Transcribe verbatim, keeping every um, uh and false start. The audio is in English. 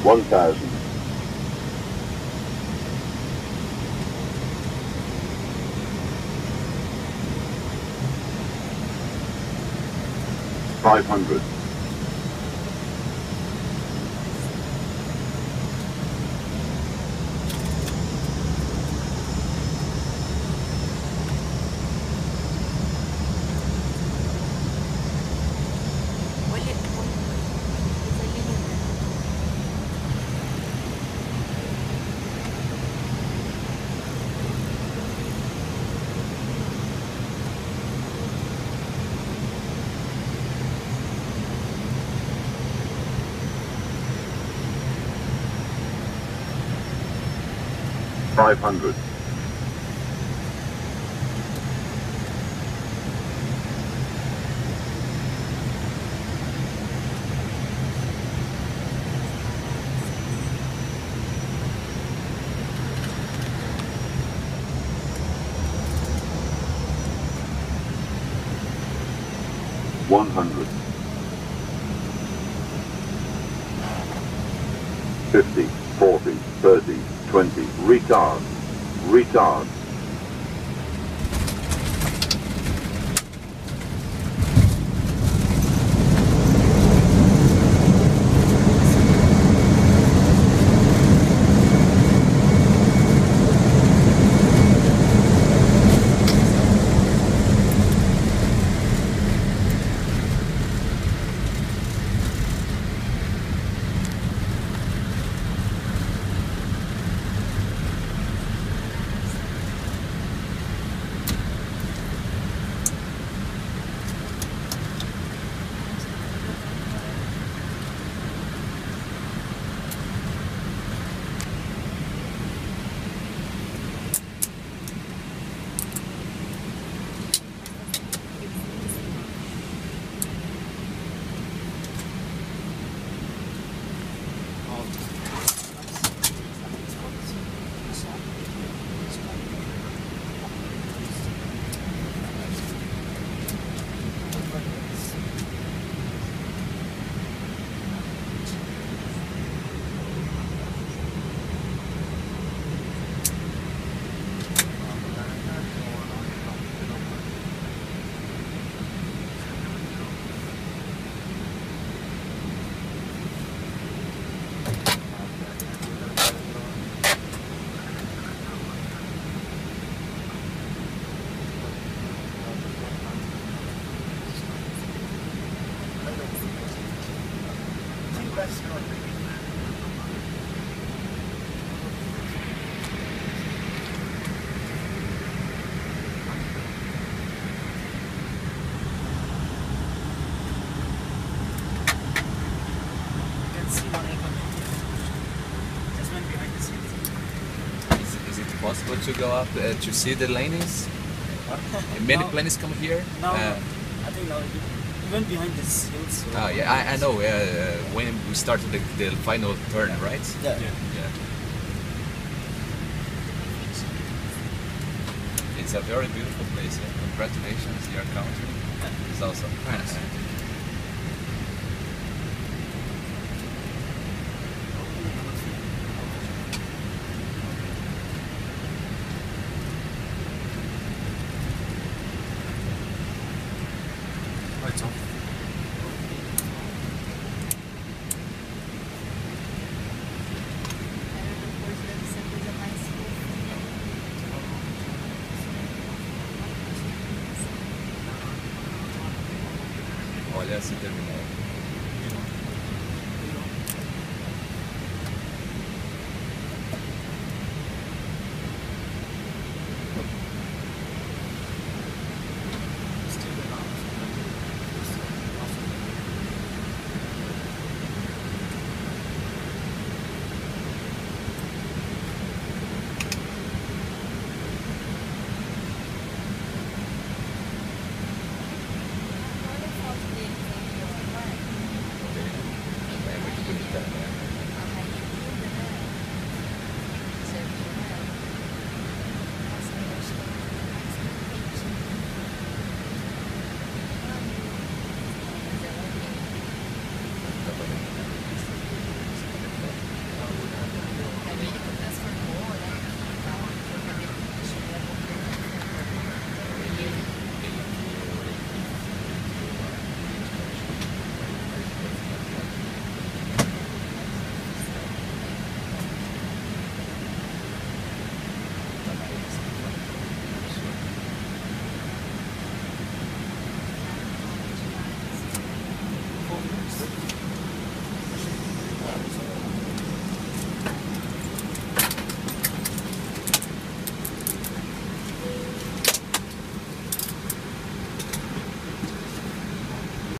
one thousand. five hundred. five hundred. one hundred. fifty, forty, thirty, twenty, retard, retard. Possible to go up uh, to see the lanes? Many no. planes come here? No, uh, I think no, even behind this hills. So oh yeah, I, I know, uh, when we started the, the final turn, right? Yeah. yeah. yeah. It's a very beautiful place, yeah? Congratulations, your country. It's awesome. Lights off. Olha, se terminou.